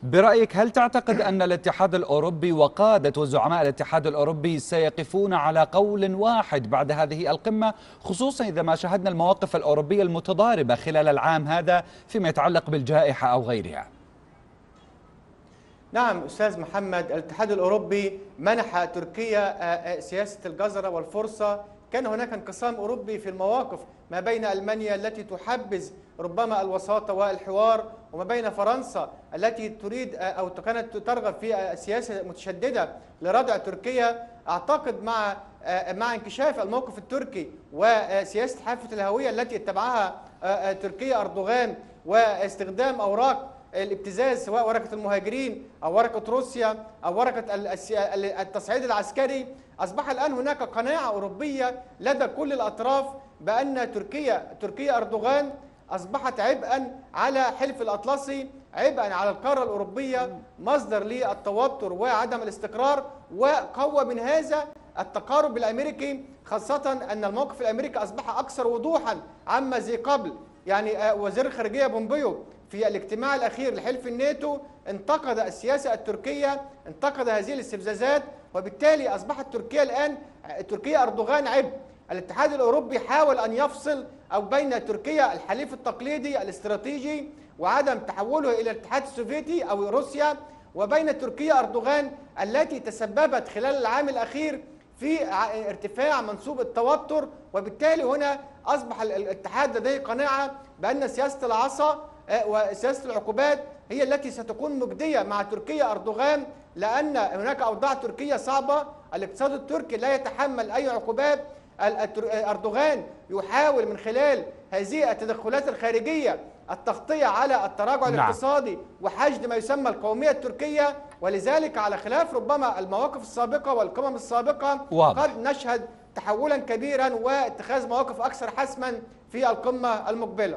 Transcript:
برأيك هل تعتقد أن الاتحاد الأوروبي وقادة وزعماء الاتحاد الأوروبي سيقفون على قول واحد بعد هذه القمة، خصوصا إذا ما شاهدنا المواقف الأوروبية المتضاربة خلال العام هذا فيما يتعلق بالجائحة أو غيرها؟ نعم أستاذ محمد، الاتحاد الأوروبي منح تركيا سياسة الجزرة والفرصة. كان هناك انقسام أوروبي في المواقف ما بين ألمانيا التي تحبذ ربما الوساطة والحوار، وما بين فرنسا التي تريد أو كانت ترغب في سياسة متشددة لردع تركيا. أعتقد مع انكشاف الموقف التركي وسياسة حافة الهوية التي اتبعها تركيا أردوغان، واستخدام أوراق الابتزاز سواء ورقة المهاجرين أو ورقة روسيا أو ورقة التصعيد العسكري، أصبح الآن هناك قناعة أوروبية لدى كل الأطراف بأن تركيا أردوغان أصبحت عبئا على حلف الأطلسي، عبئا على القارة الأوروبية، مصدر للتوتر وعدم الاستقرار. وقوى من هذا التقارب الأمريكي، خاصة أن الموقف الأمريكي أصبح أكثر وضوحا عما ذي قبل. يعني وزير الخارجية بومبيو في الاجتماع الأخير لحلف الناتو انتقد السياسة التركية، انتقد هذه الاستفزازات، وبالتالي أصبحت تركيا أردوغان عبء. الاتحاد الأوروبي حاول أن يفصل أو بين تركيا الحليف التقليدي الاستراتيجي وعدم تحوله إلى الاتحاد السوفيتي أو روسيا، وبين تركيا أردوغان التي تسببت خلال العام الأخير في ارتفاع منسوب التوتر. وبالتالي هنا أصبح الاتحاد لديه قناعة بأن سياسة العصا وسياسة العقوبات هي التي ستكون مجدية مع تركيا أردوغان، لأن هناك أوضاع تركية صعبة، الاقتصاد التركي لا يتحمل أي عقوبات. أردوغان يحاول من خلال هذه التدخلات الخارجية التغطية على التراجع الاقتصادي وحشد ما يسمى القومية التركية، ولذلك على خلاف ربما المواقف السابقة والقمم السابقة قد نشهد تحولا كبيرا واتخاذ مواقف أكثر حسما في القمة المقبلة.